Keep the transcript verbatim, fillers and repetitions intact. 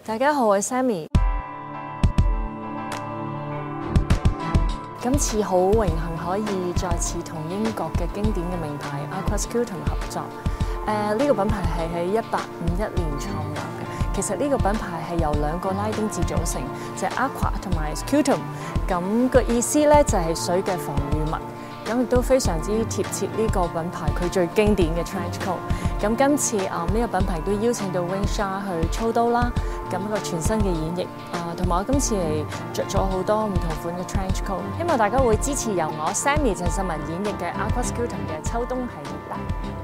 大家好，我係 Sammi。今次好榮幸可以再次同英國嘅經典嘅名牌 Aquascutum 合作。誒、呃，呢、這個品牌係喺一八五一年創立嘅。其實呢個品牌係由兩個拉丁字組成，就係、是、Aqua 同埋 Scutum。咁個意思咧就係水嘅防禦物。咁亦都非常之貼切呢個品牌佢最經典嘅 trench coat。咁今次啊呢、這個品牌都邀請到 Shya 去操刀啦，咁一個全新嘅演繹啊，同埋我今次係着咗好多唔同款嘅 trench coat， 希望大家會支持由我 Sammi 鄭秀文演繹嘅 Aquascutum 嘅秋冬系列啦。